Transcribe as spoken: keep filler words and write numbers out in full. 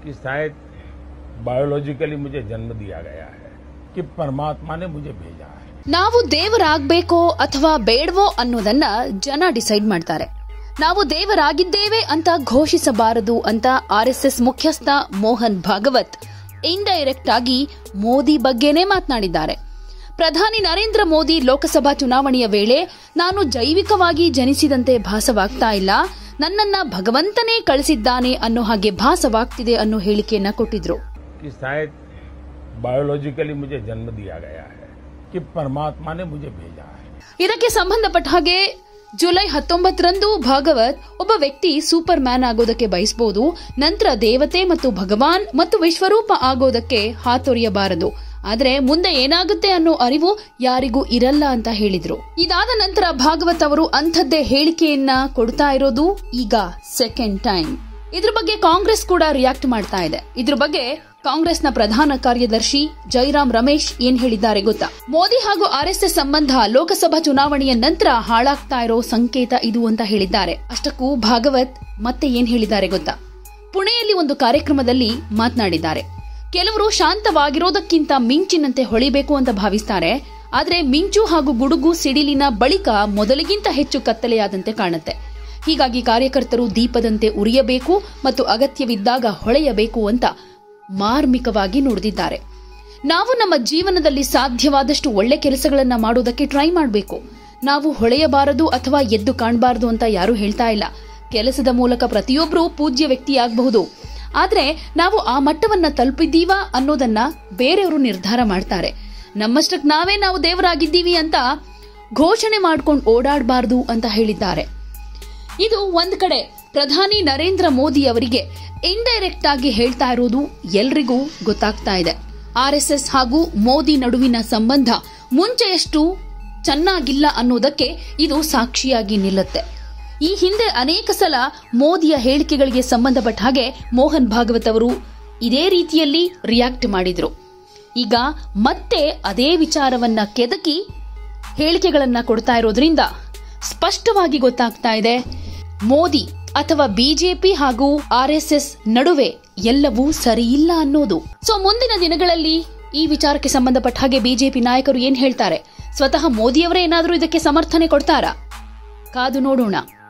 कि शायद बायोलॉजिकली मुझे जन्म दिया गया है कि परमात्मा ने मुझे भेजा है. ನಾವು ದೇವರಾಗಬೇಕೋ ಅಥವಾ ಬೇಡವೋ ಅನ್ನೋದನ್ನ ಜನ ಡಿಸೈಡ್ ಮಾಡ್ತಾರೆ. ನಾವು ದೇವರಾಗಿದ್ದೇವೆ ಅಂತ ಘೋಷಿಸಬಾರದು ಅಂತ ಆರ್ಎಸ್ಎಸ್ ಮುಖ್ಯಸ್ಥ ಮೋಹನ್ ಭಾಗವತ್ ಇಂಡೈರೆಕ್ಟ್ ಆಗಿ ಮೋದಿ ಬಗ್ಗೆನೇ ಮಾತನಾಡಿದ್ದಾರೆ. ಪ್ರಧಾನಿ ನರೇಂದ್ರ ಮೋದಿ ಲೋಕಸಭಾ ಚುನಾವಣೆಯ ವೇಳೆ ನಾನು ಜೈವಿಕವಾಗಿ ಜನಿಸಿದಂತೆ ಭಾಸವಾಗ್ತಾ ಇಲ್ಲ, ನನ್ನನ್ನ ಭಗವಂತನೇ ಕಳಿಸಿದ್ದಾನೆ ಅನ್ನೋ ಹಾಗೆ ಭಾಸವಾಗ್ತಿದೆ ಅನ್ನೋ ಹೇಳಿಕೆಯನ್ನ ಕೊಟ್ಟಿದ್ರು. बायोलॉजिकली मुझे जन्म दिया गया है कि परमात्मा ने मुझे भेजा है. ಇದಕ್ಕೆ ಸಂಬಂಧಪಟ್ಟ ಹಾಗೆ ಜುಲೈ ಹತ್ತೊಂಬತ್ತರಂದು ಭಾಗವತ್ ಒಬ್ಬ ವ್ಯಕ್ತಿ ಸೂಪರ್ ಮ್ಯಾನ್ ಆಗೋದಕ್ಕೆ ಬಯಸಬಹುದು, ನಂತರ ದೇವತೆ ಮತ್ತು ಭಗವಾನ್ ಮತ್ತು ವಿಶ್ವರೂಪ ಆಗೋದಕ್ಕೆ ಹಾತೊರೆಯಬಾರದು, ಆದ್ರೆ ಮುಂದೆ ಏನಾಗುತ್ತೆ ಅನ್ನೋ ಅರಿವು ಯಾರಿಗೂ ಇರಲ್ಲ ಅಂತ ಹೇಳಿದ್ರು. ಇದಾದ ನಂತರ ಭಾಗವತ್ ಅವರು ಅಂಥದ್ದೇ ಹೇಳಿಕೆಯನ್ನ ಕೊಡ್ತಾ ಇರೋದು ಈಗ ಸೆಕೆಂಡ್ ಟೈಮ್. ಇದ್ರ ಬಗ್ಗೆ ಕಾಂಗ್ರೆಸ್ ಕೂಡ ರಿಯಾಕ್ಟ್ ಮಾಡ್ತಾ ಇದೆ. ಇದ್ರ ಬಗ್ಗೆ ಕಾಂಗ್ರೆಸ್ನ ಪ್ರಧಾನ ಕಾರ್ಯದರ್ಶಿ ಜೈರಾಮ್ ರಮೇಶ್ ಏನ್ ಹೇಳಿದ್ದಾರೆ ಗೊತ್ತಾ? ಮೋದಿ ಹಾಗೂ ಆರ್ಎಸ್ಎಸ್ ಸಂಬಂಧ ಲೋಕಸಭಾ ಚುನಾವಣೆಯ ನಂತರ ಹಾಳಾಗ್ತಾ ಇರೋ ಸಂಕೇತ ಇದು ಅಂತ ಹೇಳಿದ್ದಾರೆ. ಅಷ್ಟಕ್ಕೂ ಭಾಗವತ್ ಮತ್ತೆ ಏನ್ ಹೇಳಿದ್ದಾರೆ ಗೊತ್ತಾ? ಪುಣೆಯಲ್ಲಿ ಒಂದು ಕಾರ್ಯಕ್ರಮದಲ್ಲಿ ಮಾತನಾಡಿದ್ದಾರೆ. ಕೆಲವರು ಶಾಂತವಾಗಿರೋದಕ್ಕಿಂತ ಮಿಂಚಿನಂತೆ ಹೊಳಿಬೇಕು ಅಂತ ಭಾವಿಸ್ತಾರೆ, ಆದ್ರೆ ಮಿಂಚು ಹಾಗೂ ಗುಡುಗು ಸಿಡಿಲಿನ ಬಳಿಕ ಮೊದಲಿಗಿಂತ ಹೆಚ್ಚು ಕತ್ತಲೆಯಾದಂತೆ ಕಾಣುತ್ತೆ. ಹೀಗಾಗಿ ಕಾರ್ಯಕರ್ತರು ದೀಪದಂತೆ ಉರಿಯಬೇಕು ಮತ್ತು ಅಗತ್ಯವಿದ್ದಾಗ ಹೊಳೆಯಬೇಕು ಅಂತ ಮಾರ್ಮಿಕವಾಗಿ ನುಡಿದಿದ್ದಾರೆ. ನಾವು ನಮ್ಮ ಜೀವನದಲ್ಲಿ ಸಾಧ್ಯವಾದಷ್ಟು ಒಳ್ಳೆ ಕೆಲಸಗಳನ್ನ ಮಾಡೋದಕ್ಕೆ ಟ್ರೈ ಮಾಡಬೇಕು. ನಾವು ಹೊಳೆಯಬಾರದು ಅಥವಾ ಎದ್ದು ಕಾಣಬಾರದು ಅಂತ ಯಾರು ಹೇಳ್ತಾ ಇಲ್ಲ. ಕೆಲಸದ ಮೂಲಕ ಪ್ರತಿಯೊಬ್ಬರೂ ಪೂಜ್ಯ ವ್ಯಕ್ತಿಯಾಗಬಹುದು, ಆದ್ರೆ ನಾವು ಆ ಮಟ್ಟವನ್ನ ತಲುಪಿದ್ದೀವಾ ಅನ್ನೋದನ್ನ ಬೇರೆಯವರು ನಿರ್ಧಾರ ಮಾಡ್ತಾರೆ. ನಮ್ಮಷ್ಟಕ್ಕೆ ನಾವೇ ನಾವು ದೇವರಾಗಿದ್ದೀವಿ ಅಂತ ಘೋಷಣೆ ಮಾಡ್ಕೊಂಡು ಓಡಾಡಬಾರದು ಅಂತ ಹೇಳಿದ್ದಾರೆ. ಇದು ಒಂದ್ ಕಡೆ ಪ್ರಧಾನಿ ನರೇಂದ್ರ ಮೋದಿ ಅವರಿಗೆ ಇಂಡೈರೆಕ್ಟ್ ಆಗಿ ಹೇಳ್ತಾ ಇರೋದು ಎಲ್ರಿಗೂ ಗೊತ್ತಾಗ್ತಾ ಇದೆ. ಆರ್ಎಸ್ಎಸ್ ಹಾಗೂ ಮೋದಿ ನಡುವಿನ ಸಂಬಂಧ ಮುಂಚೆಯಷ್ಟು ಚೆನ್ನಾಗಿಲ್ಲ ಅನ್ನೋದಕ್ಕೆ ಇದು ಸಾಕ್ಷಿಯಾಗಿ ನಿಲ್ಲುತ್ತೆ. ಈ ಹಿಂದೆ ಅನೇಕ ಸಲ ಮೋದಿಯ ಹೇಳಿಕೆಗಳಿಗೆ ಸಂಬಂಧಪಟ್ಟ ಹಾಗೆ ಮೋಹನ್ ಭಾಗವತ್ ಅವರು ಇದೇ ರೀತಿಯಲ್ಲಿ ರಿಯಾಕ್ಟ್ ಮಾಡಿದ್ರು. ಈಗ ಮತ್ತೆ ಅದೇ ವಿಚಾರವನ್ನ ಕೆದಕಿ ಹೇಳಿಕೆಗಳನ್ನ ಕೊಡ್ತಾ ಇರೋದ್ರಿಂದ ಸ್ಪಷ್ಟವಾಗಿ ಗೊತ್ತಾಗ್ತಾ ಇದೆ ಮೋದಿ ಅಥವಾ ಬಿಜೆಪಿ ಹಾಗೂ ಆರ್ಎಸ್ಎಸ್ ನಡುವೆ ಎಲ್ಲವೂ ಸರಿಯಿಲ್ಲ ಅನ್ನೋದು. ಸೊ ಮುಂದಿನ ದಿನಗಳಲ್ಲಿ ಈ ವಿಚಾರಕ್ಕೆ ಸಂಬಂಧಪಟ್ಟ ಹಾಗೆ ಬಿಜೆಪಿ ನಾಯಕರು ಏನ್ ಹೇಳ್ತಾರೆ? ಸ್ವತಃ ಮೋದಿಯವರೇ ಏನಾದರೂ ಇದಕ್ಕೆ ಸಮರ್ಥನೆ ಕೊಡ್ತಾರಾ? ಕಾದು ನೋಡೋಣ.